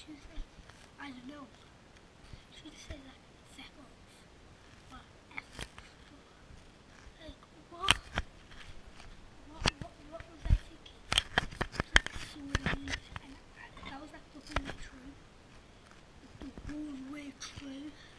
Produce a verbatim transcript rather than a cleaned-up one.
should say, I don't know. Should say like seconds. But F. Like what? What? What? What was I thinking? Like sweet, and that was like the whole way through. The whole way through.